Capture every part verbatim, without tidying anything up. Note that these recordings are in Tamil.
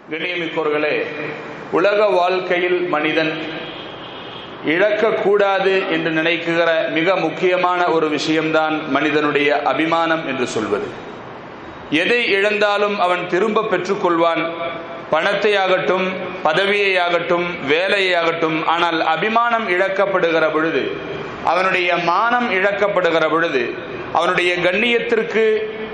கண்ணியமிக்கோர்களே, உலக வாழ்க்கையில் மனிதன் இழக்கக்கூடாது என்று நினைக்கிற மிக முக்கியமான ஒரு விஷயம்தான் மனிதனுடைய அபிமானம் என்று சொல்வது. எதை இழந்தாலும் அவன் திரும்ப பெற்றுக்கொள்வான், பணத்தை ஆகட்டும், பதவியை ஆகட்டும், வேலையை ஆகட்டும். ஆனால் அபிமானம் இழக்கப்படுகிற பொழுது, அவனுடைய மானம் இழக்கப்படுகிற பொழுது, அவனுடைய கண்ணியத்திற்கு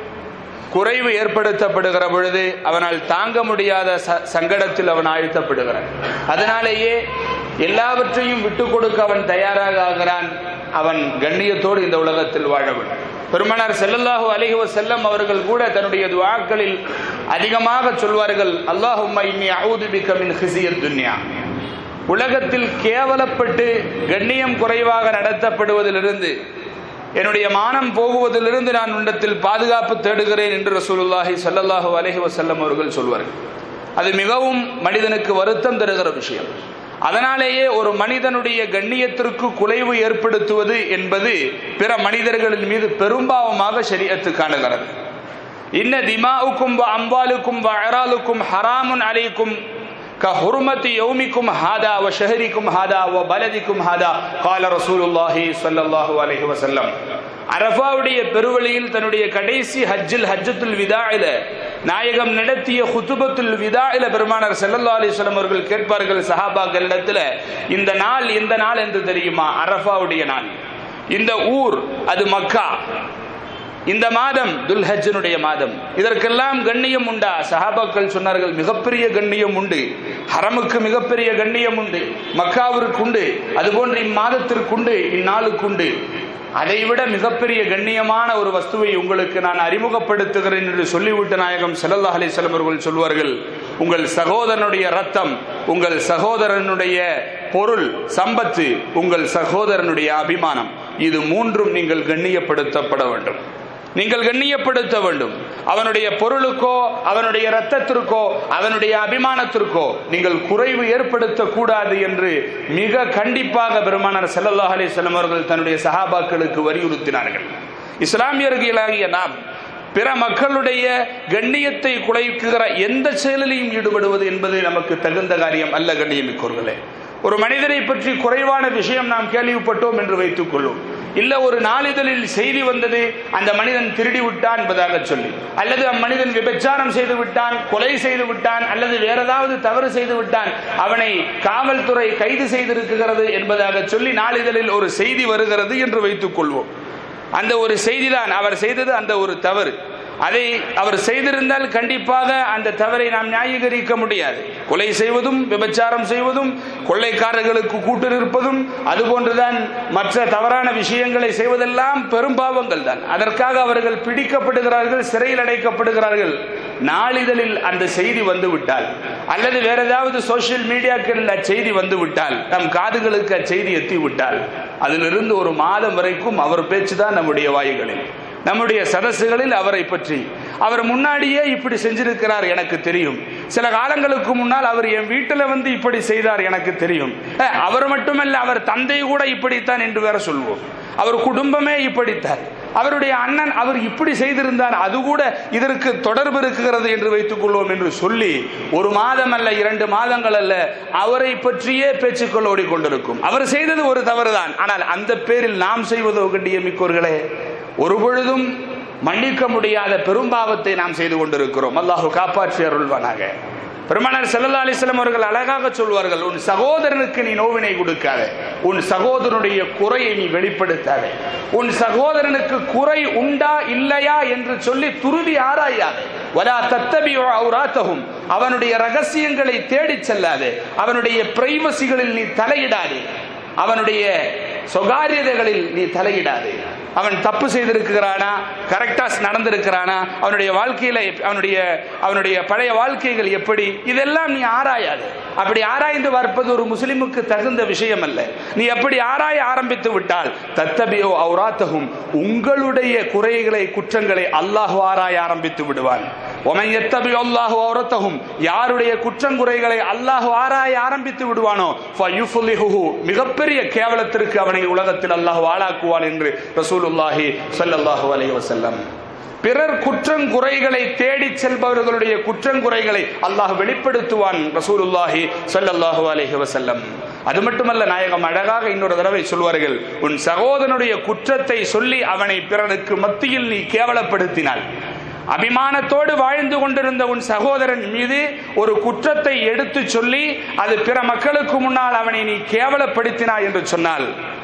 குறைவு ஏற்படுத்தப்படுகிற பொழுது அவனால் தாங்க முடியாத சங்கடத்தில் அவன் ஆழ்த்தப்படுகிறான். அதனாலேயே எல்லாவற்றையும் விட்டு கொடுக்க அவன் தயாராக ஆகிறான். அவன் கண்ணியத்தோடு இந்த உலகத்தில் வாழ வேண்டும். பெருமானார் ஸல்லல்லாஹு அலைஹி வஸல்லம் அவர்கள் கூட தன்னுடைய துஆக்களில் அதிகமாக சொல்வார்கள், அல்லாஹும்ம இன்னி அஊது பிக மின் ஹிஸியத் துன்யா. உலகத்தில் கேவலப்பட்டு கண்ணியம் குறைவாக நடத்தப்படுவதிலிருந்து, என்னுடைய மானம் போகுவதிலிருந்து நான் உன்னிடத்தில் பாதுகாப்பு தேடுகிறேன் என்று ரசூலுல்லாஹி ஸல்லல்லாஹு அலைஹி வஸல்லம் அவர்கள் சொல்வார்கள். அது மிகவும் மனிதனுக்கு வருத்தம் தருகிற விஷயம். அதனாலேயே ஒரு மனிதனுடைய கண்ணியத்திற்கு குலைவு ஏற்படுத்துவது என்பது பிற மனிதர்களின் மீது பெரும்பாவமாக ஷரீஅத்து காணுகிறது. இன்ன திமாஉக்கும் வ அம்வாலுக்கும் வ அராலுக்கும் ஹராமுன் அலைக்கும் கஹுர்மதி யௌமிக்கும் ஹாதா வ ஷஹரிக்கும் ஹாதா வ பலதிக்கும் ஹாதா கால ரசூலுல்லாஹி ஸல்லல்லாஹு அலைஹி வஸல்லம். அரஃபாவுடைய பெருவழியில் தன்னுடைய கடைசி ஹஜ்ஜில் ஹஜ்ஜத்துல் விதாஇல நாயகம் நடத்திய ஹுதுபத்துல் விதாஇல பெருமானார் ஸல்லல்லாஹு அலைஹி வஸல்லம் அவர்கள் கேட்பார்கள் சஹாபாக்களிடத்தில், இந்த நாள் எந்த நாள் என்று தெரியுமா? அரஃபாவுடைய நாள். இந்த ஊர் அது மக்கா. இந்த மாதம் துல்ஹஜ்ஜனுடைய மாதம். இதற்கெல்லாம் கண்ணியம் உண்டா? சஹாபாக்கள் சொன்னார்கள், மிகப்பெரிய கண்ணியம் உண்டு. ஹரமுக்கு மிகப்பெரிய கண்ணியம் உண்டு, மக்காவிற்கு உண்டு, அதுபோன்று இம்மாதத்திற்குண்டு, இந்நாளுக்குண்டு. அதைவிட மிகப்பெரிய கண்ணியமான ஒரு வஸ்துவை உங்களுக்கு நான் அறிமுகப்படுத்துகிறேன் என்று சொல்லிவிட்டு நாயகம் ஸல்லல்லாஹு அலைஹி வஸல்லம் அவர்கள் சொல்வார்கள், உங்கள் சகோதரனுடைய ரத்தம், உங்கள் சகோதரனுடைய பொருள் சம்பத்து, உங்கள் சகோதரனுடைய அபிமானம், இது மூன்றும் நீங்கள் கண்ணியப்படுத்தப்பட வேண்டும். நீங்கள் கண்ணியப்படுத்த வேண்டும். அவனுடைய பொருளுக்கோ, அவனுடைய இரத்தத்திற்கோ, அவனுடைய அபிமானத்திற்கோ நீங்கள் குறைவு ஏற்படுத்தக் கூடாது என்று மிக கண்டிப்பாக பெருமானார் ஸல்லல்லாஹு அலைஹி வஸல்லம் அவர்கள் தன்னுடைய சஹாபாக்களுக்கு வலியுறுத்தினார்கள். இஸ்லாமியர்களாகிய நாம் பிற மக்களுடைய கண்ணியத்தை குலைக்குகிற எந்த செயலிலையும் ஈடுபடுவது என்பது நமக்கு தகுந்த காரியம் அல்ல. கண்ணியமிக்கோர்களே, ஒரு மனிதரை பற்றி குறைவான விஷயம் நாம் கேள்விப்பட்டோம் என்று வைத்துக் கொள்வோம். இல்ல ஒரு நாளிதழில் செய்தி வந்தது, அந்த மனிதன் திருடி விட்டான் என்பதாக சொல்லி, அல்லது அம்மனிதன் விபச்சாரம் செய்து விட்டான், கொலை செய்து விட்டான், அல்லது வேற ஏதாவது தவறு செய்து விட்டான், அவனை காவல்துறை கைது செய்திருக்கிறது என்பதாக சொல்லி நாளிதழில் ஒரு செய்தி வருகிறது என்று வைத்துக் கொள்வோம். அந்த ஒரு செய்திதான் அவர் செய்தது அந்த ஒரு தவறு. அதை அவர் செய்திருந்தால் கண்டிப்பாக அந்த தவறை நாம் நியாயீகரிக்க முடியாது. கொலை செய்வதும், விபச்சாரம் செய்வதும், கொள்ளைக்காரர்களுக்கு கூட்டு இருப்பதும், அதுபோன்றுதான் மற்ற தவறான விஷயங்களை செய்வதெல்லாம் பெரும்பாவங்கள் தான். அதற்காக அவர்கள் பிடிக்கப்படுகிறார்கள், சிறையில் அடைக்கப்படுகிறார்கள். நாளிதழில் அந்த செய்தி வந்து விட்டால், அல்லது வேற ஏதாவது சோசியல் மீடியாக்களில் அச்செய்தி வந்து விட்டால், நம் காதுகளுக்கு அச்செய்தி எத்தி விட்டால், அதிலிருந்து ஒரு மாதம் வரைக்கும் அவர் பேச்சுதான் நம்முடைய வாய்களில், நம்முடைய சதசுகளில் அவரை பற்றி, அவர் முன்னாடியே இப்படி செஞ்சிருக்கிறார் எனக்கு தெரியும், சில காலங்களுக்கு முன்னால் அவர் என் வீட்டில் வந்து இப்படி செய்தார் எனக்கு தெரியும், அவர் மட்டுமல்ல அவர் தந்தை கூட இப்படித்தான் என்று வேற சொல்வோம், அவர் குடும்பமே இப்படித்தான், அவருடைய அண்ணன் அவர் இப்படி செய்திருந்தார், அது கூட இதற்கு தொடர்பு இருக்கிறது என்று வைத்துக் கொள்வோம் என்று சொல்லி ஒரு மாதம் அல்ல, இரண்டு மாதங்கள் அல்ல, அவரை பற்றியே பேச்சுக்கள் ஓடிக்கொண்டிருக்கும். அவர் செய்தது ஒரு தவறுதான், ஆனால் அந்த பேரில் நாம் செய்வதோ கண்ணியமிக்கோர்களே ஒரு பொழுதும் மன்னிக்க முடியாத பெரும்பாவத்தை நாம் செய்து கொண்டிருக்கிறோம். அல்லாஹ் காப்பாற்றி அருள்வானாக. பெருமானார் ஸல்லல்லாஹு அலைஹி வஸல்லம் அவர்கள் அழகாக சொல்வார்கள், உன் சகோதரனுக்கு நீ நோவினை கொடுக்காத, உன் சகோதரனுடைய குறையை நீ வெளிப்படுத்தாதே, உன் சகோதரனுக்கு குறை உண்டா இல்லையா என்று சொல்லி துருவி ஆராயாதே, வலா தத்தபிஉ அவ்ராத்தஹும், அவனுடைய ரகசியங்களை தேடி செல்லாதே, அவனுடைய பிரைவசிகளில் நீ தலையிடாதே, அவனுடைய சொகாரியதைகளில் நீ தலையிடாதே. அவன் தப்பு செய்திருக்கிறானா, கரெக்டா நடந்திருக்கிறானா, அவனுடைய வாழ்க்கையில அவனுடைய அவனுடைய பழைய வாழ்க்கைகள் எப்படி, இதெல்லாம் நீ ஆராயாது. அப்படி ஆராய்ந்து பார்ப்பது ஒரு முஸ்லிமுக்கு தகுந்த விஷயம் அல்ல. நீ அப்படி ஆராய ஆரம்பித்து விட்டால் தத்தபியோ அவ்ராத்தஹும், உங்களுடைய குறைகளை குற்றங்களை அல்லாஹ் ஆராய ஆரம்பித்து விடுவான். ஒமன் யத்தபியோ அல்லாஹு அவ்ரத்தஹும், யாருடைய குற்றங்குறைகளை அல்லாஹ் ஆராய ஆரம்பித்து விடுவானோ ஃபயுஃப்லிஹு, மிகப்பெரிய கேவலத்திற்கு அவனை உலகத்தில் அல்லாஹ் ஆளாக்குவான் என்று ரசூலுல்லாஹி ஸல்லல்லாஹு அலைஹி வஸல்லம் பிறர் குற்றங்குறைகளை தேடி செல்பவர்களுடைய குற்றங்குறைகளை அல்லாஹ் வெளிப்படுத்துவான். ரசூலுல்லாஹி ஸல்லல்லாஹு அலைஹி வஸல்லம். அது மட்டுமல்ல, நாயகம் அழகாக இன்னொரு தடவை சொல்வார்கள், உன் சகோதரனுடைய குற்றத்தை சொல்லி அவனை பிறருக்கு மத்தியில் நீ கேவலப்படுத்தினாள். அபிமானத்தோடு வாழ்ந்து கொண்டிருந்த உன் சகோதரன் மீது ஒரு குற்றத்தை எடுத்து சொல்லி அது பிற மக்களுக்கு முன்னால் அவனை நீ கேவலப்படுத்தினாய் என்று சொன்னால்,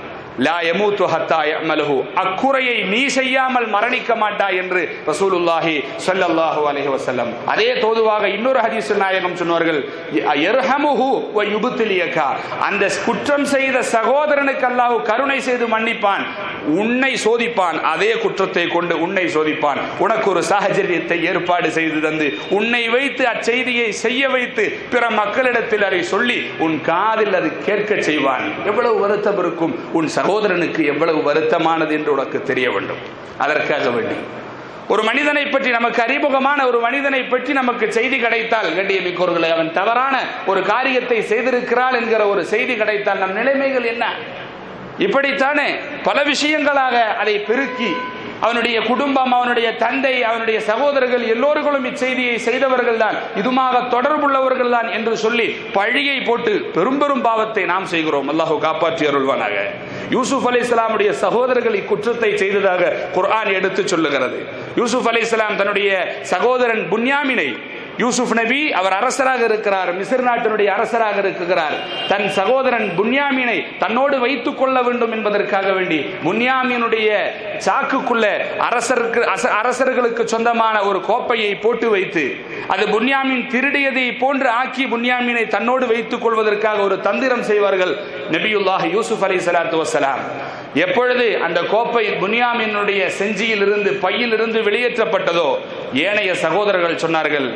லா யமூது ஹத்தா யஅமலுஹு, அக்குறையை நீ செய்யாமல் மரணிக்க மாட்டாய் என்று ரசூலுல்லாஹி ஸல்லல்லாஹு அலைஹி வஸல்லம். அதே தோதுவாக இன்னொரு ஹதீஸில் நாயகம் சொன்னார்கள், யர்ஹமுஹு வ யுப்திலியகா, அந்த குற்றம் செய்த சகோதரனுக்கு அல்லாஹ் கருணை செய்து மன்னிப்பான், உன்னை சோதிப்பான், அதே குற்றத்தை கொண்டு உன்னை சோதிப்பான், உனக்கு ஒரு சாஹச்சரியத்தை ஏற்பாடு செய்து தந்து உன்னை வைத்து அச்செய்தியை செய்ய வைத்து பிற மக்களிடத்தில் அதை சொல்லி உன் காதில் அது கேட்க செய்வான். எவ்வளவு வருத்தம் இருக்கும், உன் சகோதரனுக்கு எவ்வளவு வருத்தமானது என்று உனக்கு தெரிய வேண்டும். அதற்காக வேண்டி ஒரு மனிதனை பற்றி, நமக்கு அறிமுகமான ஒரு மனிதனை பற்றி நமக்கு செய்தி கிடைத்தால், கண்ணியமிக்கவர்களே, அவன் தவறான ஒரு காரியத்தை செய்திருக்கிறாள் என்கிற ஒரு செய்தி கிடைத்தால் நம் நிலைமைகள் என்ன? இப்படித்தானே பல விஷயங்களாக அதை பெருக்கி அவனுடைய குடும்பம், அவனுடைய தந்தை, அவனுடைய சகோதரர்கள் எல்லோர்களும் இச்செய்தியை செய்தவர்கள் தான், இதுமாக தொடர்புள்ளவர்கள் தான் என்று சொல்லி பழியை போட்டு பெரும் பெரும் பாவத்தை நாம் செய்கிறோம். அல்லாஹ் காப்பாற்றி அருள்வானாக. யூசுப் அலைஹிஸ்ஸலாமுடைய சகோதரர்கள் இக்குற்றத்தை செய்ததாக குர்ஆன் எடுத்து சொல்லுகிறது. யூசுப் அலைஹிஸ்ஸலாம் தன்னுடைய சகோதரன் புன்யாமினை, யூசுப் நபி அவர் அரசராக இருக்கிறார், மிஸ்ர் நாட்டினுடைய அரசராக இருக்கிறார், தன் சகோதரன் புன்யாமினை தன்னோடு வைத்துக் கொள்ள வேண்டும் என்பதற்காக வேண்டி புன்யாமினுடைய சாக்குக்குள்ள அரசருக்கு அரசர்களுக்கு சொந்தமான ஒரு கோப்பையை போட்டு வைத்து அது புன்யாமின் திருடியதை போன்று ஆக்கி புன்யாமினை தன்னோடு வைத்துக் கொள்வதற்காக ஒரு தந்திரம் செய்வார்கள் நபியுல்லாஹ் யூசுப் அலைஹிஸ்ஸலாத்து வஸ்ஸலாம். எப்பொழுது அந்த கோப்பை புன்யாமினுடைய செஞ்சியில் இருந்து பையில் இருந்து வெளியேற்றப்பட்டதோ ஏனைய சகோதரர்கள் சொன்னார்கள்,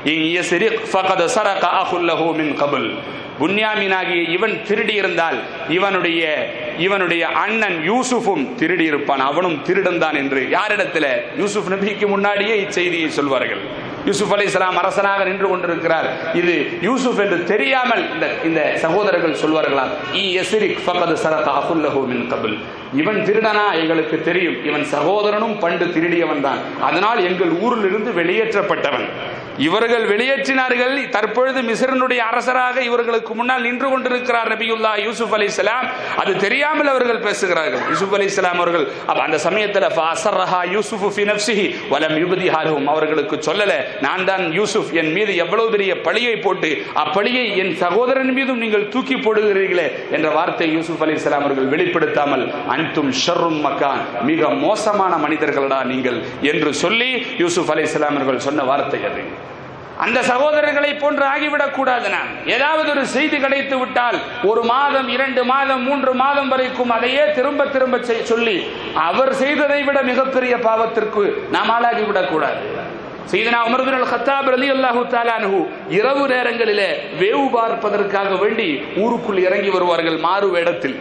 புன்யாமினாகிய இவன் திருடி இருந்தால் இவனுடைய இவனுடைய அண்ணன் யூசுஃபும் திருடி இருப்பான், அவனும் திருடன் தான் என்று யாரிடத்தில்? யூசுப் நபிக்கு முன்னாடியே இச்செய்தியை சொல்வார்கள். யூசுப் அலைஹிஸ்ஸலாம் அரசனாக நின்று கொண்டிருக்கிறார், இது யூசுப் என்று தெரியாமல் இந்த இந்த சகோதரர்கள் சொல்வார்களாம், இவன் திருடனா எங்களுக்கு தெரியும், இவன் சகோதரனும் பண்டு திருடியவன் தான், அதனால் எங்கள் ஊரில் இருந்து வெளியேற்றப்பட்டவன். இவர்கள் வெளியேற்றினார்கள். தற்பொழுது மிஸ்ரினுடைய அரசராக இவர்களுக்கு முன்னால் நின்று கொண்டிருக்கிறார் நபியுல்லாஹ் யூசுப் அலைஹிஸ்ஸலாம். அது தெரியாமல் அவர்கள் பேசுகிறார்கள். யூசுப் அலைஹிஸ்ஸலாம் அவர்கள் அந்த சமயத்தில் ஃபஅஸர்ரஹா யூசுஃபு ஃபி நஃப்ஸிஹி வலம் யுப்திஹா லஹும், அவர்களுக்கு சொல்லல, நான் தான் யூசுப், என் மீது எவ்வளவு பெரிய பழியை போட்டு அப்பழியை என் சகோதரன் மீதும் நீங்கள் தூக்கி போடுகிறீர்களே என்ற வார்த்தை யூசுப் அலைஹிஸ்ஸலாம் அவர்கள் வெளிப்படுத்தாமல், அன்தும் ஷர்ரும் மக்கான், மிக மோசமான மனிதர்களடா நீங்கள் என்று சொல்லி யூசுப் அலைஹிஸ்ஸலாம் அவர்கள் சொன்ன வார்த்தை அது. அந்த சகோதரர்களை போன்று ஆகிவிடக் கூடாது. நான் ஏதாவது ஒரு செய்தி கிடைத்து விட்டால் ஒரு மாதம், இரண்டு மாதம், மூன்று மாதம் வரைக்கும் அதையே திரும்ப திரும்ப சொல்லி அவர் செய்ததை விட மிகப்பெரிய பாவத்திற்கு நாம் ஆளாகிவிடக் கூடாது. சையதுனா உமர் பின் அல்-கத்தாப் ரலியல்லாஹு தஆலா அன்ஹு இரவு நேரங்களிலே வேவு பார்ப்பதற்காக வேண்டி ஊருக்குள் இறங்கி வருவார்கள். மாறு வேடத்தில்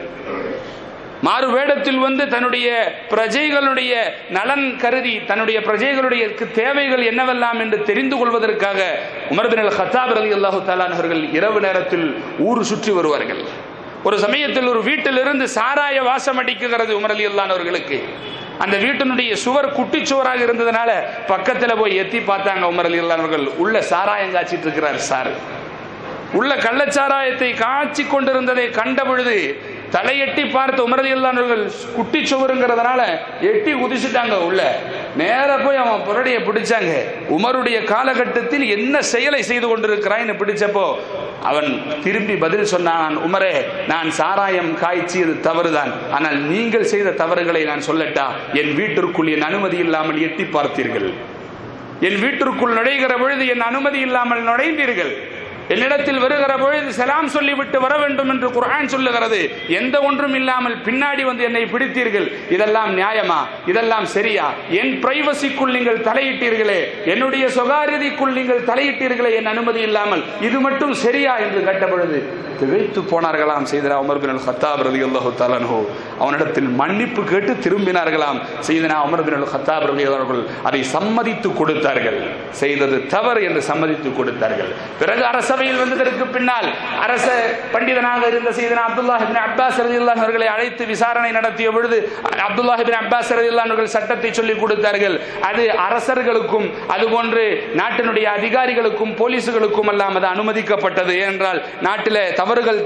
மாறு வேடத்தில் வந்து தன்னுடைய பிரஜைகளுடைய நலன் கருதி, தன்னுடைய பிரஜைகளுடைய தேவைகள் என்னவெல்லாம் என்று தெரிந்து கொள்வதற்காக உமர் பின் அல்-கத்தாப் ரலியல்லாஹு தஆலா அவர்கள் இரவு நேரத்தில் ஊர் சுற்றி வருவார்கள். ஒரு சமயத்தில் ஒரு வீட்டிலிருந்து சாராய வாசம் அடிக்குகிறது உமர் ரலியல்லாஹு அவர்களுக்கு. அந்த வீட்டினுடைய சுவர் குட்டி சுவராக இருந்ததுனால பக்கத்தில் போய் எத்தி பார்த்தாங்க உமர் ரலியல்லாஹு அவர்கள். உள்ள சாராயம் காய்ச்சிட்டு இருக்கிறார் சார். உள்ள கள்ளச்சாராயத்தை காய்ச்சி கொண்டிருந்ததை கண்ட பொழுது தலையெட்டி பார்த்து உமர் ரலியல்லாஹு அவர்கள் குட்டி சுவருங்கிறதுனால எட்டி குதிச்சுட்டாங்க உள்ள. நேர போய் அவன் புரடியை பிடிச்சாங்க. உமருடைய காலகட்டத்தில் என்ன செயலை செய்து கொண்டிருக்கிறான்னு பிடிச்சப்போ அவன் திரும்பி பதில் சொன்னான், உமரே, நான் சாராயம் காய்ச்சியது தவறுதான், ஆனால் நீங்கள் செய்த தவறுகளை நான் சொல்லட்டா? என் வீட்டிற்குள் என் அனுமதி இல்லாமல் எட்டி பார்த்தீர்கள், என் வீட்டிற்குள் நுழைகிற பொழுது என் அனுமதி இல்லாமல் நுழைந்தீர்கள், என்னிடத்தில் வருகிற பொழுது சலாம் சொல்லிவிட்டு வர வேண்டும் என்று குர்ஆன் சொல்லுகிறது, எந்த ஒன்றும் இல்லாமல் பின்னாடி வந்து என்னை பிடித்தீர்கள், இதெல்லாம் நியாயமா? இதெல்லாம் சரியா? என் பிரைவசிக்குள் நீங்கள் தலையிட்டீர்களே, என்னுடைய சொகாரதிக்குள் நீங்கள் தலையிட்டீர்களே என் அனுமதி இல்லாமல், இது மட்டும் சரியா என்று கேட்ட பொழுது திகைத்து போனார்களாம் சையதுனா உமர் பின் அல்-கத்தாப் ரலியல்லாஹு தஆலா அன்ஹு. அவனிடத்தில் மன்னிப்பு கேட்டு திரும்பினார்களாம். சையதுனா உமர் பின் அல்-கத்தாப் ரலியல்லாஹு அவர்கள் அதை சம்மதித்து கொடுத்தார்கள். செய்தது தவறு என்று சம்மதித்து கொடுத்தார்கள். பிறகு அரச சபையில் வந்ததற்கு பின்னால் அரச பண்டிதனாக இருந்த சையதுனா அப்துல்லாஹ் இப்னு அப்பாஸ் ரலியல்லாஹு அவர்களை அழைத்து விசாரணை நடத்திய பொழுது அப்துல்லாஹ் இப்னு அப்பாஸ் ரலியல்லாஹு அவர்கள் சட்டத்தை சொல்லிக் கொடுத்தார்கள். அது அரசர்களுக்கும் அதுபோன்று நாட்டினுடைய அதிகாரிகளுக்கும் போலீசுகளுக்கும் எல்லாம் அது அனுமதிக்கப்பட்டது. ஏனென்றால் நாட்டில் தவறுகள்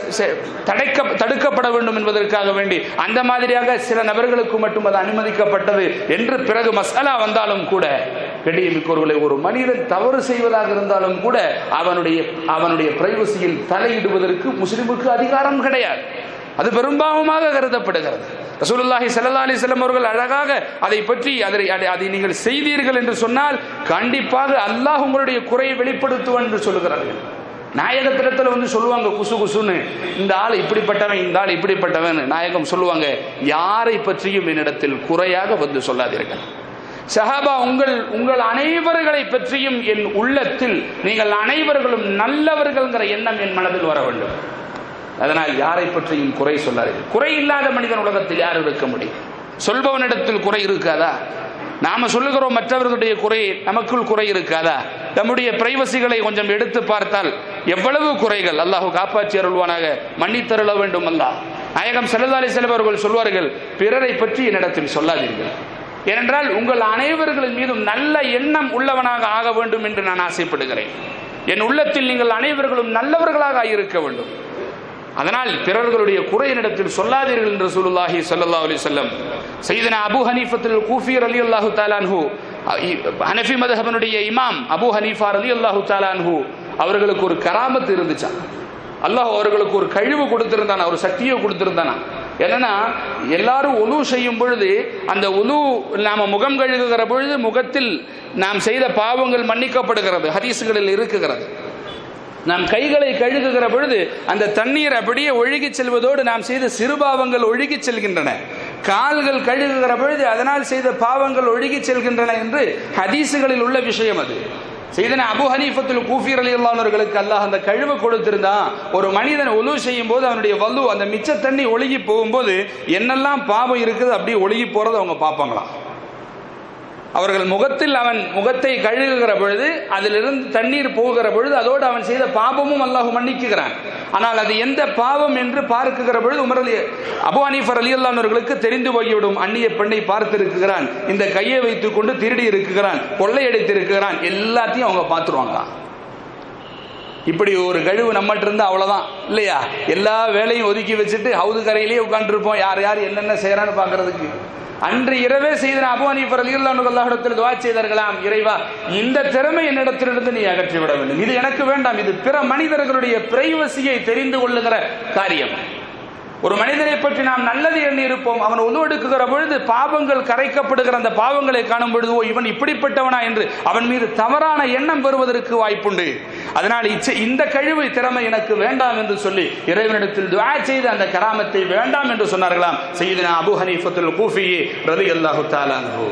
தடைக்க தடுக்கப்பட வேண்டும் என்பதற்காக வேண்டி அந்த மாதிரியாக சில நபர்களுக்கு மட்டும் அது அனுமதிக்கப்பட்டது என்று பிறகு மஸ்அலா வந்தாலும் கூட கண்ணியமிக்கவர்களே, ஒரு மனிதன் தவறு செய்வதாக இருந்தாலும் கூட அவனுடைய அவனுடைய பிரைவசியில் தலையிடுவதற்கு முஸ்லிமுக்கு அதிகாரம் கிடையாது. அது பெரும்பாவமாக கருதப்படுகிறது. ரசூலுல்லாஹி ஸல்லல்லாஹு அலைஹி வஸல்லம் அவர்கள் அழகாக அதை பற்றி அதை அதை நீங்கள் செய்தீர்கள் என்று சொன்னால் கண்டிப்பாக அல்லாஹ் உங்களுடைய குறையை வெளிப்படுத்துவான் என்று சொல்கிறார்கள். நாயகத்திடத்தில் வந்து சொல்லுவாங்க குசு குசுன்னு, இந்த ஆள் இப்படிப்பட்டவன், இந்த ஆள் இப்படிப்பட்டவன். நாயகம் சொல்லுவாங்க, யாரை பற்றியும் என்னிடத்தில் குறையாக வந்து சொல்லாதீர்கள். சஹாபா, உங்கள் உங்கள் அனைவர்களை பற்றியும் என் உள்ளத்தில் நீங்கள் அனைவர்களும் நல்லவர்கள்ங்கிற எண்ணம் என் மனதில் வர வேண்டும். அதனால் யாரை பற்றியும் குறை சொல்லாதீர்கள். குறை இல்லாத மனிதன் உலகத்தில் யார் இருக்க முடியும்? சொல்பவனிடத்தில் குறை இருக்காதா? நாம சொல்லுகிறோம் மற்றவர்களுடைய குறை, நமக்குள் குறை இருக்காதா? நம்முடைய பிரைவசிகளை கொஞ்சம் எடுத்து பார்த்தால் எவ்வளவு குறைகள். அல்லாஹ் காப்பாற்றி அருள்வானாக, மன்னித்தருள வேண்டும் அல்லாஹ். நாயகம் ஸல்லல்லாஹு அலைஹி வஸல்லம் அவர்கள் சொல்வார்கள், பிறரை பற்றி என்னிடத்தில் சொல்லாதீர்கள். ஏனென்றால் உங்கள் அனைவர்களின் மீதும் நல்ல எண்ணம் உள்ளவனாக ஆக வேண்டும் என்று நான் ஆசைப்படுகிறேன். என் உள்ளத்தில் நீங்கள் அனைவர்களும் நல்லவர்களாக இருக்க வேண்டும். அதனால் பிறர்களுடைய குறையினிடத்தில் சொல்லாதீர்கள் என்று ரசூலுல்லாஹி ஸல்லல்லாஹு அலைஹி வஸல்லம். சையதுனா அபூ ஹனீஃபத்துல் கூஃபி ரலியல்லாஹு தஆலா அன்ஹு, ஹனஃபி மذஹபினுடைய இமாம் அபூ ஹனீஃபா ரலியல்லாஹு தஆலா அன்ஹு அவர்களுக்கு ஒரு கராமத் இருந்துச்சா. அல்லாஹ் அவர்களுக்கு ஒரு கழிவு கொடுத்திருந்தானா, ஒரு சக்தியை கொடுத்திருந்தானா. என்னன்னா, எல்லாரும் ஒலு செய்யும் பொழுது அந்த ஒலு நாம முகம் கழுகுகிற பொழுது முகத்தில் நாம் செய்த பாவங்கள் மன்னிக்கப்படுகிறது, ஹதீசுகளில் இருக்குகிறது. நாம் கைகளை கழுகுகிற பொழுது அந்த தண்ணீர் அப்படியே ஒழுகி செல்வதோடு நாம் செய்த சிறுபாவங்கள் ஒழுகி செல்கின்றன. கால்கள் கழுகுகிற பொழுது அதனால் செய்த பாவங்கள் ஒழுகி செல்கின்றன என்று ஹதீசுகளில் உள்ள விஷயம் அது. சையதுனா அபூ ஹனீஃபத்துல் கூஃபி ரலியல்லாஹு அவர்களுக்கு அல்லாஹ் அந்த கழுவு கொடுத்திருந்தான். ஒரு மனிதன் ஒலு செய்யும் போது அவனுடைய வலு அந்த மிச்ச தண்ணி ஒழுகி போகும்போது என்னெல்லாம் பாவம் இருக்குது அப்படியே ஒழுகி போறது அவங்க பார்ப்பாங்களாம். அவர்கள் முகத்தில் அவன் முகத்தை கழுகுகிற பொழுது அதிலிருந்து தண்ணீர் போகிற பொழுது அதோடு அவன் செய்த பாவமும் அல்லாஹ் மன்னிக்குகிறான். ஆனால் அது எந்த பாவம் என்று பார்க்குகிற பொழுது உமர் அலி அபூ ஹனீஃபா ரலியல்லாஹு அவர்களுக்கு தெரிந்து போய்விடும். அந்நிய பெண்ணை பார்த்து இருக்கிறான், இந்த கையை வைத்துக் கொண்டு திருடி இருக்கிறான், கொள்ளையடித்து இருக்கிறான், எல்லாத்தையும் அவங்க பார்த்துருவாங்க. இப்படி ஒரு கழிவு நம்மகிட்ட இருந்தா அவ்வளவுதான் இல்லையா? எல்லா வேலையும் ஒதுக்கி வச்சுட்டு ஹவுது கரையிலேயே உட்கார்ந்து இருப்போம், யார் யார் என்னென்ன செய்யறான்னு பாக்குறதுக்கு. அன்று இரவே செய்த அபூ ஹனீஃபா ரலியல்லாஹு அன்ஹு அல்லாஹ்விடத்தில் துஆ செய்தார்களாம், இறைவா இந்த திறமை என்னிடத்திலிருந்து நீ அகற்றி விட வேண்டும், இது எனக்கு வேண்டாம், இது பிற மனிதர்களுடைய பிரைவசியை தெரிந்து கொள்ளுகிற காரியம். ஒரு மனிதனை பற்றி நாம் நல்லது எண்ணி இருப்போம், அவன் ஒது எடுக்குகிற பொழுது பாவங்கள் கரைக்கப்படுகிற அந்த பாவங்களை காணும் பொழுது ஓ இவன் இப்படிப்பட்டவனா என்று அவன் மீது தவறான எண்ணம் பெறுவதற்கு வாய்ப்புண்டு. அதனால் இந்த கழிவு திறமை எனக்கு வேண்டாம் என்று சொல்லி இறைவனிடத்தில் துஆ செய்து அந்த கராமத்தை வேண்டாம் என்று சொன்னார்களாம் சையதுனா அபூ ஹனீஃபத்துல் கூஃபி ரலியல்லாஹு தஆலா அன்ஹு.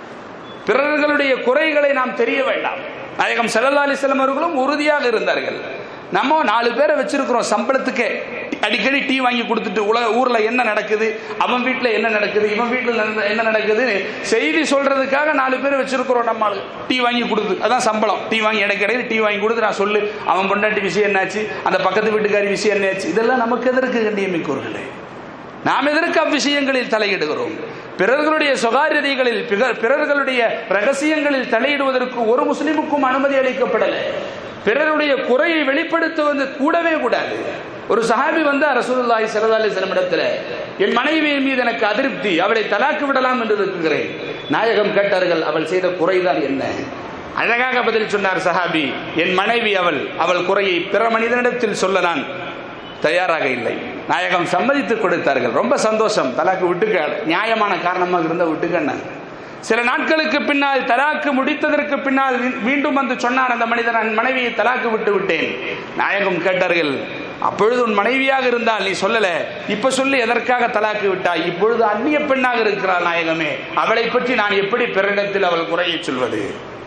பிறர்களுடைய குறைகளை நாம் தெரிய வேண்டாம். நாயகம் ஸல்லல்லாஹு அலைஹி வஸல்லம் அவர்களும் உறுதியாக இருந்தார்கள். நம்ம நாலு பேரை வச்சிருக்கிறோம், சம்பளத்துக்கு அடிக்கடி டீ வாங்கி கொடுத்துட்டு உலக ஊர்ல என்ன நடக்குது, அவன் வீட்டுல என்ன நடக்குது, இவன் வீட்டுல என்ன நடக்குது செய்தி சொல்றதுக்காக நாலு பேர் வச்சிருக்கிறோம். நம்ம டீ வாங்கி கொடுத்து அதான் சம்பளம். டீ வாங்கி இடைக்கிடையே டீ வாங்கி கொடுத்து நான் சொல்லு அவன் பொண்டாட்டி விஷயம் என்னாச்சு, அந்த பக்கத்து வீட்டுக்காரி விஷயம் என்னாச்சு, இதெல்லாம் நமக்கு எதற்கு கண்ணியமிக்கவர்களே? நாம் எதற்கு அவ்விஷயங்களில் தலையிடுகிறோம்? பிறர்களுடைய சுகாரியதைகளில் பிறர்களுடைய ரகசியங்களில் தலையிடுவதற்கு ஒரு முஸ்லிமுக்கும் அனுமதி அளிக்கப்படலை. பிறருடைய குறையை வெளிப்படுத்துவது கூடவே கூடாது. ஒரு சஹாபி வந்து ரசூலுல்லாஹி ஸல்லல்லாஹு அலைஹி வஸல்லம் இடத்துல, என் மனைவியின் மீது எனக்கு அதிருப்தி, அவளை தலாக்கு விடலாம் என்று இருக்கிறேன். நாயகம் கேட்டார்கள், அவள் செய்த குறைதான் என்ன? அழகாக பதில் சொன்னார் சஹாபி, என் மனைவி அவள் அவள் குறையை பிற மனிதனிடத்தில் சொல்ல நான் தயாராக இல்லை. நாயகம் சம்மதித்து கொடுத்தார்கள். ரொம்ப சந்தோஷம், தலாக்கு விட்டுக்க, நியாயமான காரணமாக இருந்த விட்டுக்கண்ண. சில நாட்களுக்கு பின்னால் தலாக்கு முடித்ததற்கு பின்னால் மீண்டும் வந்து சொன்னான் அந்த மனிதன், மனைவியை தலாக்கு விட்டு விட்டேன். நாயகம் கேட்டார்கள், அப்பொழுது உன் மனைவியாக இருந்தால் நீ சொல்லல, இப்ப சொல்லி எதற்காக தலாக்கு விட்டாய்? இப்பொழுது அந்நிய பெண்ணாக இருக்கிறாள் நாயகமே, அவளை பற்றி நான் எப்படி பிறரிடத்தில் அவள் குறையை சொல்வது?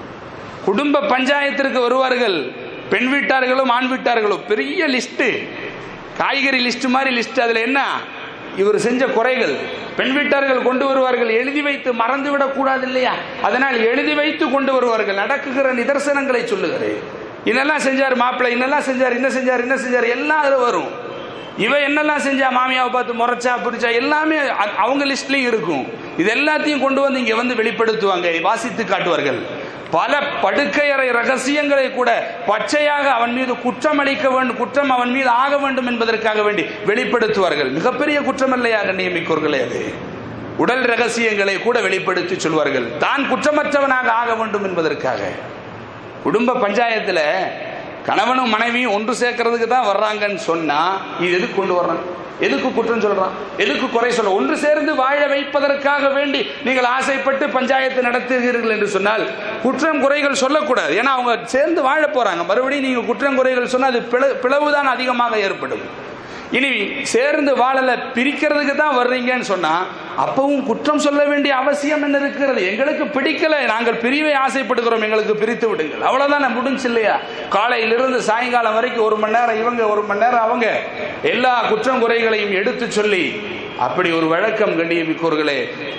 குடும்ப பஞ்சாயத்திற்கு வருவார்கள் பெண் வீட்டார்களும் ஆண் வீட்டார்களும், பெரிய லிஸ்ட், காய்கறி லிஸ்ட் மாதிரி லிஸ்ட். அதுல என்ன இவர் செஞ்ச குறைகள் பெண் வீட்டார்கள் கொண்டு வருவார்கள். எழுதி வைத்து மறந்துவிடக் கூடாது இல்லையா? அதனால் எழுதி வைத்து கொண்டு வருவார்கள். நடக்குகிற நிதர்சனங்களை சொல்லுகிறேன். இன்னெல்லாம் செஞ்சார் மாப்பிள்ளை, இன்னெல்லாம் செஞ்சார், என்ன செஞ்சார், என்ன செஞ்சார், எல்லாம் அதில் வரும். இவன் என்னெல்லாம் செஞ்சா, மாமியாவை பார்த்து முறைச்சா பிடிச்சா, எல்லாமே அவங்க லிஸ்ட்லையும் இருக்கும். இது எல்லாத்தையும் கொண்டு வந்து இங்கே வந்து வெளிப்படுத்துவாங்க, வாசித்து காட்டுவார்கள். பல படுக்கையறை ரகசியங்களை கூட பச்சையாக அவன் மீது குற்றம் அளிக்க வேண்டும், குற்றம் அவன் மீது ஆக வேண்டும் என்பதற்காக வேண்டி வெளிப்படுத்துவார்கள். மிகப்பெரிய குற்றம் இல்லையா கண்ணியமிக்கோர்களே? அது உடல் ரகசியங்களை கூட வெளிப்படுத்தி சொல்வார்கள், தான் குற்றமற்றவனாக ஆக வேண்டும் என்பதற்காக. குடும்ப பஞ்சாயத்தில் கணவனும் மனைவியும் ஒன்று சேர்க்கறதுக்கு தான் வர்றாங்கன்னு சொன்னா இது எதுக்கு கொண்டு வர்றாங்க? எதுக்கு குற்றம் சொல்றான்? எதுக்கு குறை சொல்ற? ஒன்று சேர்ந்து வாழ வைப்பதற்காக வேண்டி நீங்கள் ஆசைப்பட்டு பஞ்சாயத்து நடத்துகிறீர்கள் என்று சொன்னால் குற்றம் குறைகள் சொல்லக்கூடாது. ஏன்னா அவங்க சேர்ந்து வாழ போறாங்க. மறுபடியும் நீங்க குற்றம் குறைகள் சொன்னா அது பிளவுதான் அதிகமாக ஏற்படும். இனி சேர்ந்து வாழல பிரிக்கிறதுக்கு தான் வர்றீங்கன்னு சொன்னா அப்பவும் குற்றம் சொல்ல வேண்டிய அவசியம் என்ன இருக்கிறது? எங்களுக்கு பிடிக்கல, நாங்கள் பிரிவை ஆசைப்படுகிறோம், எங்களுக்கு பிரித்து விடுங்கள், அவ்வளவுதான். முடிஞ்சு இல்லையா? காலையிலிருந்து சாயங்காலம் வரைக்கும் ஒரு மணி நேரம் இவங்க, ஒரு மணி நேரம் அவங்க, எல்லா குற்றம் குறைகளையும் எடுத்து சொல்லி அப்படி ஒரு வழக்கம் கண்ணியமிக்கோர்களே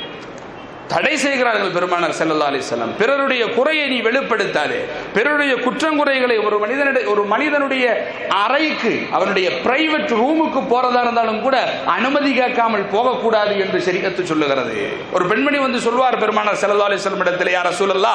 தடை செய்கிறார்கள் பெருமானார் ஸல்லல்லாஹு அலைஹி வஸல்லம். பிறருடைய குறையை நீ வெளிப்படுத்தாதே, பிறருடைய குற்றங்குறைகளை ஒரு மனிதனுடைய ஒரு மனிதனுடைய அறைக்கு, அவனுடைய பிரைவேட் ரூமுக்கு போறதா இருந்தாலும் கூட அனுமதி கேட்காமல் போகக்கூடாது என்று ஷரீஅத்து சொல்லுகிறது. ஒரு பெண்மணி வந்து சொல்வார் பெருமானார் ஸல்லல்லாஹு அலைஹி வஸல்லம் இடத்தில், யா ரசூலல்லாஹ்,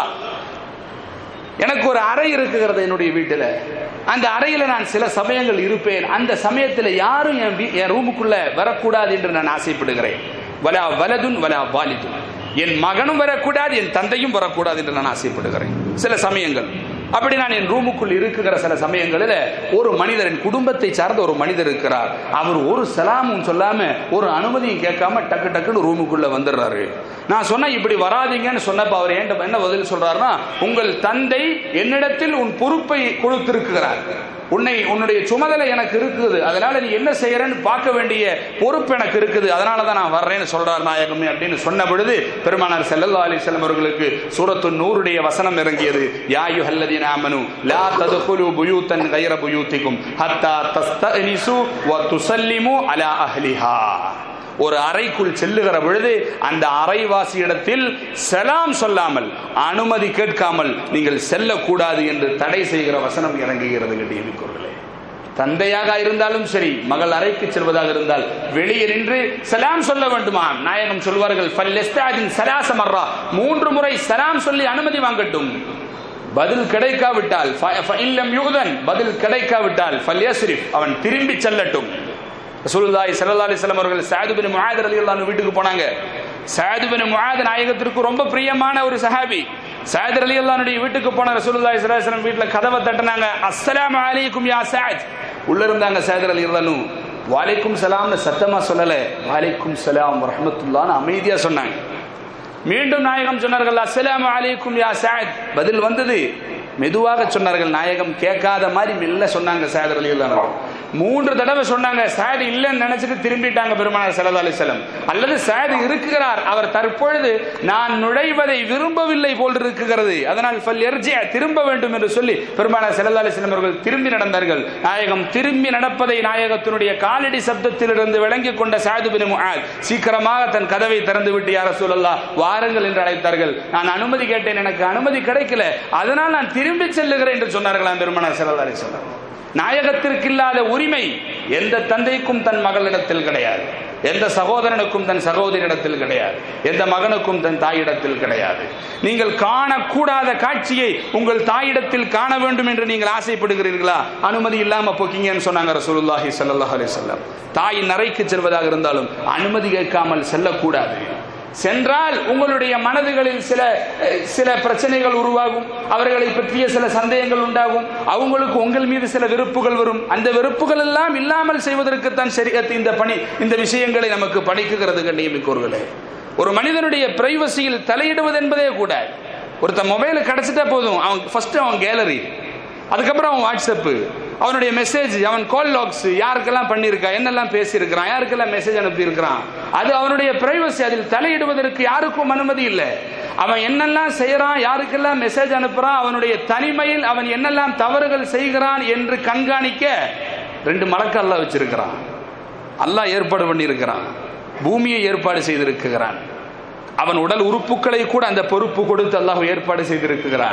எனக்கு ஒரு அறை இருக்குகிறது என்னுடைய வீட்டில், அந்த அறையில் நான் சில சமயங்கள் இருப்பேன், அந்த சமயத்தில் யாரும் என் ரூமுக்குள்ள வரக்கூடாது என்று நான் ஆசைப்படுகிறேன். வலா வலதுன் வலா வாலிதுன், என் மகனும் வரக்கூடாது, என் தந்தையும் வரக்கூடாது என்று நான் ஆசைப்படுகிறேன். சில சமயங்கள் அப்படி நான் என் ரூமுக்குள் இருக்குகிற சில சமயங்களில் ஒரு மனிதர், என் குடும்பத்தை சார்ந்த ஒரு மனிதர் இருக்கிறார், அவர் ஒரு சலாமும் சொல்லாம ஒரு அனுமதியும் கேட்காம டக்கு டக்குன்னு ரூமுக்குள்ள வந்துடுறாரு. நான் சொன்ன இப்படி வராதிங்கன்னு சொன்னப்ப அவர் என்ன பதில் சொல்றாருன்னா, உங்கள் தந்தை என்னிடத்தில் உன் பொறுப்பை கொடுத்திருக்கிறார், உன்னை உன்னுடைய சுமதலை எனக்கு இருக்குது, அதனால நீ என்ன செய்யறன்னு பார்க்க வேண்டிய பொறுப்பு எனக்கு இருக்குது, அதனால தான் நான் வர்றேன்னு சொல்றார் நாயகமே அப்படின்னு சொன்ன பொழுது பெருமானார் ஸல்லல்லாஹு அலைஹி வஸல்லம் அவர்களுக்கு சூரத்து நூருடைய வசனம் இறங்கியது. யா அய்யுஹல்லதீன ஆமனூ லா தத்குலூ புயூதன் கைர புயூதிக்கும் ஹத்தா தஸ்தஅனிசு வ துஸல்லிமு அலா அஹ்லிஹா. ஒரு அறைக்குள் செல்லுகிற பொழுது அந்த அறைவாசியிடத்தில் சலாம் சொல்லாமல், அனுமதி கேட்காமல் நீங்கள் செல்லக்கூடாது என்று தடை செய்கிற வசனம் இறங்குகிறது. கண்ணியமிக்கோர்களே, தந்தையாக இருந்தாலும் சரி, மகள் அறைக்கு செல்வதாக இருந்தால் வெளியே நின்று சலாம் சொல்ல வேண்டுமா? நாயகம் சொல்வார்கள், ஃபல்யஸ்தாஜின் ஸலாஸ மர்ரா, மூன்று முறை சலாம் சொல்லி அனுமதி வாங்கட்டும். பதில் கிடைக்காவிட்டால், ஃபஇல்லம் யுதன், பதில் கிடைக்காவிட்டால் ஃபல்யஸ்ரிஃப், அவன் திரும்பி செல்லட்டும். ரசூலுல்லாஹி ஸல்லல்லாஹு அலைஹி வஸல்லம் அவர்கள் சஅத் பின் முஆத் ரலியல்லாஹு அன்ஹு வீட்டுக்கு போனாங்க. சஅத் பின் முஆத் நாயகத்திற்கு ரொம்ப பிரியமான ஒரு சஹாபி. சஅத் ரலியல்லாஹு அன்ஹு வீட்டுக்கு போன ரசூலுல்லாஹி ஸல்லல்லாஹு அலைஹி வஸல்லம் வீட்ல கதவை தட்டினாங்க. அஸ்ஸலாமு அலைக்கும் யா சஅத். உள்ள இருந்தாங்க சஅத் ரலியல்லாஹு அன்ஹு. வலைக்கும் சலாம்னு சத்தமா சொல்லல, வலைக்கும் சலாம் வரஹ்மத்துல்லாஹ்னு அமைதியா சொன்னாங்க. மீண்டும் நாயகம் சொன்னார்கள், அஸ்ஸலாமு அலைக்கும் யா சஅத். பதில் வந்தது, மெதுவாக சொன்னார்கள். நாயகம் கேட்காத மாதிரி மெல்ல சொன்னாங்க சஅத் ரலியல்லாஹு அன்ஹு. மூன்று தடவை சொன்னாங்க. சஅத் இல்லைன்னு நினைச்சிட்டு திரும்பிட்டாங்க பெருமானார் ஸல்லல்லாஹு அலைஹி வஸல்லம். அல்லது சஅத் இருக்கிறார், அவர் தற்பொழுது நான் நுழைவதை விரும்பவில்லை போல் இருக்கிறது, அதனால் ஃபல்யர்ஜி, திரும்ப வேண்டும் என்று சொல்லி பெருமானார் ஸல்லல்லாஹு அலைஹி வஸல்லம் அவர்கள் திரும்பி நடந்தார்கள். நாயகம் திரும்பி நடப்பதை நாயகத்தினுடைய காலடி சப்தத்திலிருந்து விளங்கிக் கொண்ட சஅத் பின் முஆத் சீக்கிரமாக தன் கதவை திறந்து விட்டு, யா ரசூலல்லாஹ் வாருங்கள் என்று அழைத்தார்கள். நான் அனுமதி கேட்டேன், எனக்கு அனுமதி கிடைக்கல, அதனால் நான் திரும்பி செல்லுகிறேன் என்று சொன்னார்களாம் பெருமானார் ஸல்லல்லாஹு அலைஹி வஸல்லம். நாயகத்திற்கு இல்லாத உரிமை எந்த தந்தைக்கும் தன் மகளிடத்தில் கிடையாது, எந்த சகோதரனுக்கும் தன் சகோதரியிடத்தில் கிடையாது, எந்த மகனுக்கும் தன் தாயிடத்தில் கிடையாது. நீங்கள் காணக்கூடாத காட்சியை உங்கள் தாயிடத்தில் காண வேண்டும் என்று நீங்கள் ஆசைப்படுகிறீர்களா? அனுமதி இல்லாம போக்கீங்கன்னு சொன்னாங்க ரசூலுல்லாஹி ஸல்லல்லாஹு அலைஹி வஸல்லம். தாயின் அறைக்கு செல்வதாக இருந்தாலும் அனுமதி கேட்காமல் செல்லக்கூடாது. சென்றால் உங்களுடைய மனதுகளில் சில சில பிரச்சனைகள் உருவாகும், அவர்களை பற்றிய சில சந்தேகங்கள் உண்டாகும், அவங்களுக்கு உங்கள் மீது சில வெறுப்புகள் வரும். அந்த வெறுப்புகள் எல்லாம் இல்லாமல் செய்வதற்குத்தான் ஷரீஅத் இந்த பணி, இந்த விஷயங்களை நமக்கு படிக்குகிறது. கண்ணியமிக்கோர்களே, ஒரு மனிதனுடைய பிரைவசியில் தலையிடுவது என்பதே கூட, ஒருத்தன் மொபைல் கிடைச்சிட்டா போதும், அவன் ஃபர்ஸ்ட் அவன் கேலரி, அதுக்கப்புறம் அவன் வாட்ஸ்அப்பு, அவனுடைய மெசேஜ், அவன் கால் லாக்ஸ், யாருக்கெல்லாம் பண்ணியிருக்கான், என்னெல்லாம் பேசியிருக்கிறான், யாருக்கெல்லாம் மெசேஜ் அனுப்பியிருக்கிறான், அது அவனுடைய பிரைவசி. அதில் தலையிடுவதற்கு யாருக்கும் அனுமதி இல்லை. அவன் என்னெல்லாம் செய்யறான், யாருக்கெல்லாம் மெசேஜ் அனுப்புறான், அவனுடைய தனிமையில் அவன் என்னெல்லாம் தவறுகள் செய்கிறான் என்று கண்காணிக்க ரெண்டு மலக்கு அல்லாஹ் வச்சிருக்கிறான். அல்லாஹ் ஏற்பாடு பண்ணி இருக்கிறான், பூமியை ஏற்பாடு செய்திருக்கிறான். அவன் உடல் உறுப்புகளை கூட அந்த பொறுப்பு கொடுத்து அல்லாஹ் ஏற்பாடு செய்திருக்கிறான்.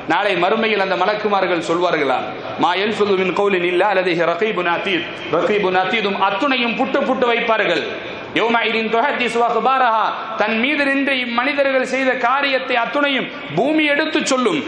நாளை மறுமையில் அந்த மலக்குமார்கள் சொல்வார்களாம், மா யல்ஃபிது மின் கௌலின் இல்லா லதைஹி ரகீபுன் அதீத். ரகீபுன் அதீதும் அத்துணையும் புட்டு புட்டு வைப்பார்கள். யௌமஇதின் துஹத்திஸு அக்பாரஹா, தன் மீது நின்று இம்மனிதர்கள் செய்த காரியத்தை அத்துணையும் பூமி எடுத்து சொல்லும்.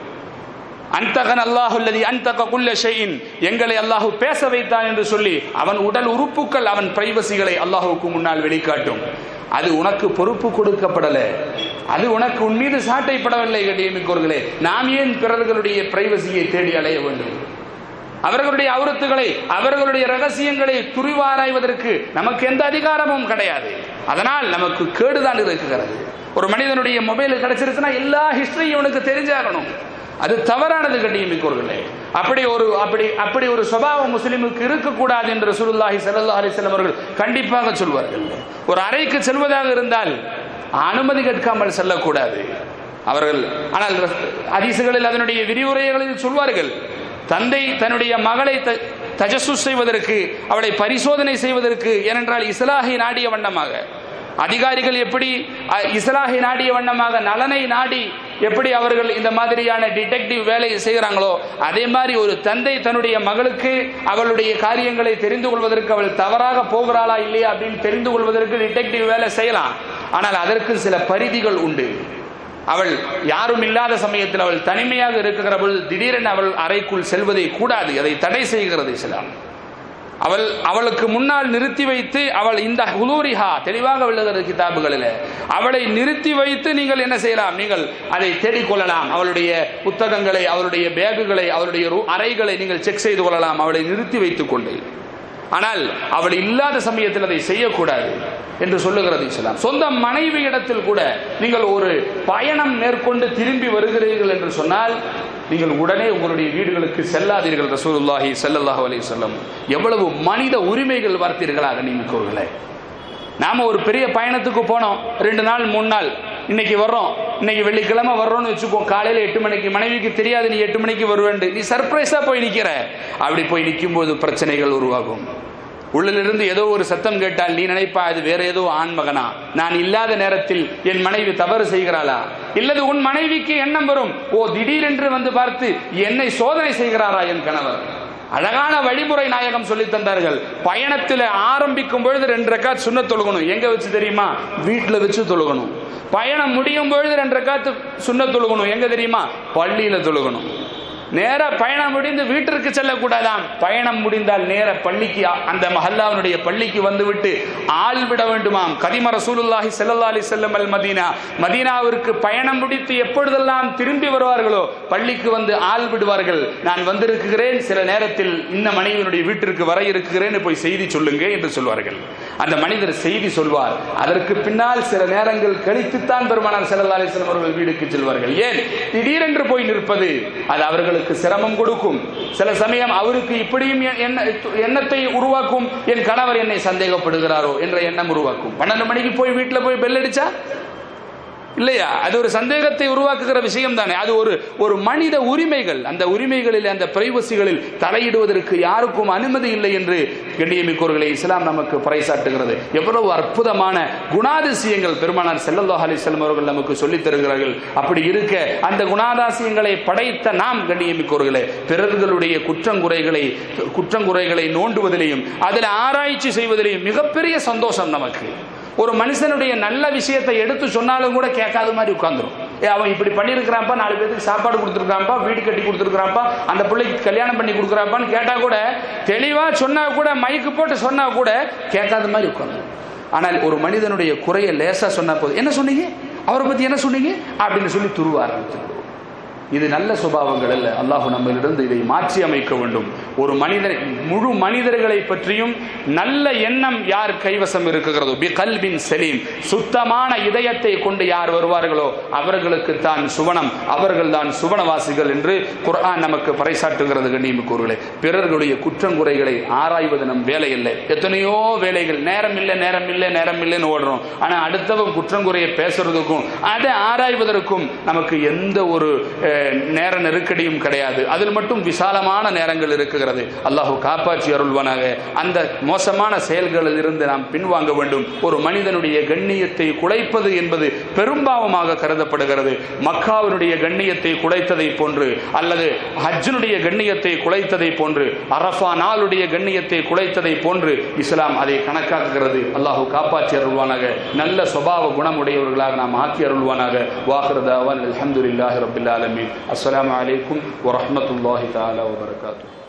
அன்தகன் அல்லாஹு அல்லதி அன்தக குல்ல ஷைஇன், எங்களை அல்லாஹு பேச வைத்தான் என்று சொல்லி அவன் உடல் உறுப்புகள் அவன் பிரைவசிகளை அல்லாஹுக்கு முன்னால் வெளிக்காட்டும். அது உனக்கு பொறுப்பு கொடுக்கப்படல, அது உனக்கு உன் மீது சாட்டைப்படவில்லை. கண்ணியமிக்கோர்களே, நாம் ஏன் பிறர்களுடைய பிரைவசியை தேடி அலைய வேண்டும்? அவர்களுடைய அவுரத்துகளை அவர்களுடைய ரகசியங்களை துரிவாராய்வதற்கு நமக்கு எந்த அதிகாரமும் கிடையாது. அதனால் நமக்கு கேடுதான் இருக்குகிறது. ஒரு மனிதனுடைய மொபைல் கிடைச்சிருச்சுன்னா எல்லா ஹிஸ்டரியும் உனக்கு தெரிஞ்சாகணும். அது தவறானது கண்ணியமிக்கோர்களே. அப்படி ஒரு அப்படி அப்படி ஒரு சுபாவம் முஸ்லிமுக்கு இருக்கக்கூடாது என்று ரசூலுல்லாஹி ஸல்லல்லாஹு அலைஹி வஸல்லம் அவர்கள் கண்டிப்பாக சொல்வார்கள். ஒரு அறைக்கு செல்வதாக இருந்தால் அனுமதி கேட்காமல் செல்லக்கூடாது அவர்கள். ஆனால் ஹதீஸ்களில் அதனுடைய விரிவுரைகளில் சொல்வார்கள், தந்தை தன்னுடைய மகளை தஜஸ்ஸுஸ் செய்வதற்கு, அவளை பரிசோதனை செய்வதற்கு, ஏனென்றால் இஸ்லாஹை நாடிய வண்ணமாக, அதிகாரிகள் எப்படி இஸ்லாஹை நாடிய வண்ணமாக நலனை நாடி எப்படி அவர்கள் இந்த மாதிரியான டிடெக்டிவ் வேலையை செய்கிறாங்களோ, அதே மாதிரி ஒரு தந்தை தன்னுடைய மகளுக்கு அவளுடைய காரியங்களை தெரிந்து கொள்வதற்கு, அவள் தவறாக போகிறாளா இல்லையா அப்படின்னு தெரிந்து கொள்வதற்கு டிடெக்டிவ் வேலை செய்யலாம். ஆனால் அதற்கு சில பரிதிகள் உண்டு. அவள் யாரும் இல்லாத சமயத்தில் அவள் தனிமையாக இருக்கிற பொழுது திடீரென அவள் அறைக்குள் செல்வதை கூடாது, அதை தடை செய்கிறது இஸ்லாம். அவள் அவளுக்கு முன்னால் நிறுத்தி வைத்து, அவள் இந்த ஹுலூரிஹா தெளிவாக உள்ளது கிதாபுகளில், அவளை நிறுத்தி வைத்து நீங்கள் என்ன செய்யலாம், நீங்கள் அதை தேடிக்கொள்ளலாம். அவளுடைய புத்தகங்களை, அவளுடைய பேகுகளை, அவளுடைய அறைகளை நீங்கள் செக் செய்து கொள்ளலாம், அவளை நிறுத்தி வைத்துக் கொண்டு. ஆனால் அவள் இல்லாத சமயத்தில் அதை செய்யக்கூடாது என்று சொல்லுகிறது இஸ்லாம். சொந்த மனைவி இடத்தில் கூட நீங்கள் ஒரு பயணம் மேற்கொண்டு திரும்பி வருகிறீர்கள் என்று சொன்னால் நீங்கள் உடனே உங்களுடைய வீடுகளுக்கு செல்லாதீர்கள். ரசூலுல்லாஹி ஸல்லல்லாஹு அலைஹி வஸல்லம் எவ்வளவு மனித உரிமைகள் வார்த்தீர்களாக நியமிக்கவர்களே. நாம ஒரு பெரிய பயணத்துக்கு போனோம், ரெண்டு நாள் மூணு நாள், இன்னைக்கு வர்றோம், இன்னைக்கு வெள்ளிக்கிழமை வர்றோம்னு வச்சுக்கோ. காலையில எட்டு மணிக்கு மனைவிக்கு தெரியாது நீ எட்டு மணிக்கு வருவேன், நீ சர்ப்ரைஸா போய் நிக்கிற. அப்படி போய் நிற்கும் போது பிரச்சனைகள் உருவாகும். உள்ளிலிருந்து ஏதோ ஒரு சத்தம் கேட்டால் நீ நினைப்பா அது வேற ஏதோ ஆண்மகனா, நான் இல்லாத நேரத்தில் என் மனைவி தவறு செய்கிறாளா, இல்லது உன் மனைவிக்கு எண்ணம் வரும், ஓ திடீரென்று வந்து பார்த்து என்னை சோதனை செய்கிறாரா என் கணவர். அழகான வழிமுறை நாயகம் சொல்லி தந்தார்கள். பயணத்தில் ஆரம்பிக்கும் பொழுது ரெண்டு ரக்காத் சுன்னத் தொழுகணும். எங்க வச்சு தெரியுமா? வீட்டில் வச்சு தொழுகணும். பயணம் முடியும் பொழுது ரெண்டு ரக்காத் சுன்னத் தொழுகணும். எங்க தெரியுமா? பள்ளியில தொழுகணும். நேர பயணம் முடிந்து வீட்டிற்கு செல்லக்கூடாதாம். பயணம் முடிந்தால் நேர பள்ளிக்கு, அந்த மஹல்லாவுடைய பள்ளிக்கு வந்துவிட்டு ஆள் விட வேண்டுமாம். கதிம ரசூலுல்லாஹி ஸல்லல்லாஹு அலைஹி வஸல்லம் அல் மதீனா, மதீனாவிற்கு பயணம் முடித்து எப்பொழுதெல்லாம் திரும்பி வருவார்களோ பள்ளிக்கு வந்து ஆள் விடுவார்கள். நான் வந்திருக்கிறேன், சில நேரத்தில் இந்த மனைவியினுடைய வீட்டிற்கு வர இருக்கிறேன், போய் செய்தி சொல்லுங்க என்று சொல்வார்கள். அந்த மனிதர் செய்தி சொல்வார். அதற்கு பின்னால் சில நேரங்கள் கழித்துத்தான் பெருமானார் ஸல்லல்லாஹு அலைஹி வஸல்லம் அவர்கள் வீட்டுக்கு செல்வார்கள். ஏன் திடீரென்று போய் நிற்பது? அது அவர்கள் சிரமம் கொடுக்கும். சில சமயம் அவருக்கு இப்படியும் எண்ணத்தை உருவாக்கும், என் கணவர் என்னை சந்தேகப்படுகிறாரோ என்ற எண்ணம் உருவாக்கும். பன்னெண்டு மணிக்கு போய் வீட்டில் போய் பெல் அடிச்சா இல்லையா, அது ஒரு சந்தேகத்தை உருவாக்குகிற விஷயம் தானே. அது ஒரு ஒரு மனித உரிமைகள். அந்த உரிமைகளில், அந்த பிரைவசிகளில் தலையிடுவதற்கு யாருக்கும் அனுமதி இல்லை என்று கண்ணியமிக்கோர்களை இஸ்லாம் நமக்கு பறைசாட்டுகிறது. எவ்வளவு அற்புதமான குணாதிசயங்கள் பெருமானார் ஸல்லல்லாஹு அலைஹி வஸல்லம் அவர்கள் நமக்கு சொல்லித் தருகிறார்கள். அப்படி இருக்க அந்த குணாதிசயங்களை படைத்த நாம் கண்ணியமிக்கோர்களை பிறர்களுடைய குற்றங்குறைகளை குற்றங்குறைகளை நோண்டுவதிலையும் அதில் ஆராய்ச்சி செய்வதிலையும் மிகப்பெரிய சந்தோஷம் நமக்கு. ஒரு மனுஷனுடைய நல்ல விஷயத்தை எடுத்து சொன்னாலும் கூட கேட்காத மாதிரி உட்கார்ந்துரும். ஏ அவன் இப்படி பண்ணியிருக்கிறான்ப்பா, நாலு பேருக்கு சாப்பாடு கொடுத்துருக்கான்ப்பா, வீடு கட்டி கொடுத்துருக்கான்ப்பா, அந்த பிள்ளைக்கு கல்யாணம் பண்ணி கொடுக்குறாப்பான்னு கேட்டா கூட, தெளிவா சொன்னா கூட, மைக்கு போட்டு சொன்னா கூட கேட்காத மாதிரி உட்கார்ந்துரும். ஆனால் ஒரு மனிதனுடைய குறையை லேசா சொன்னா போதும், என்ன சொன்னீங்க, அவரை பத்தி என்ன சொன்னீங்க அப்படின்னு சொல்லி துருவ ஆரம்பிச்சு. இது நல்ல சுபாவங்கள் அல்ல. அல்லாஹ் நம்மளிடம் இதை மாற்றி அமைக்க வேண்டும். ஒரு மனிதர், முழு மனிதர்களை பற்றியும் நல்ல எண்ணம் யார் கைவசம் இருக்கிறதோ, பி கல்பின் சலீம், சுத்தமான இதயத்தை கொண்டு யார் வருவார்களோ அவர்களுக்கு தான் சுவனம், அவர்கள் தான் சுவனவாசிகள் என்று குர்ஆன் நமக்கு பறைசாட்டுகிறது. கண்ணியமிக்கோர்களே, பிறர்களுடைய குற்றங்குறைகளை ஆராய்வது நம் வேலை இல்லை. எத்தனையோ வேலைகள், நேரம் இல்லை நேரம் இல்லை நேரம் இல்லைன்னு ஓடுறோம். ஆனால் அடுத்தவன் குற்றங்குறையை பேசுறதுக்கும் அதை ஆராய்வதற்கும் நமக்கு எந்த ஒரு நேர நெருக்கடியும் கிடையாது. அதில் மட்டும் விசாலமான நேரங்கள் இருக்குகிறது. அல்லாஹ் காப்பாற்றி அருள்வானாக. அந்த மோசமான செயல்களில் இருந்து நாம் பின்வாங்க வேண்டும். ஒரு மனிதனுடைய கண்ணியத்தை குலைப்பது என்பது பெரும்பாவமாக கருதப்படுகிறது. மக்காவினுடைய கண்ணியத்தை குலைத்ததை போன்று அல்லது ஹஜ்ஜினுடைய கண்ணியத்தை குலைத்ததை போன்று அரஃபா நாளுடைய கண்ணியத்தை குலைத்ததை போன்று இஸ்லாம் அதை கணக்காக்குகிறது. அல்லாஹ் காப்பாற்றி அருள்வானாக. நல்ல சுபாவ குணமுடையவர்களாக நாம் ஆக்கி அருள்வானாக. வாஹிர் தஅவானா அல்ஹம்துலில்லாஹி ரப்பில் ஆலமீன். அஸ்ஸலாமு அலைக்கும் வரஹ்மத்துல்லாஹி தஆலா வபரகாத்துஹு.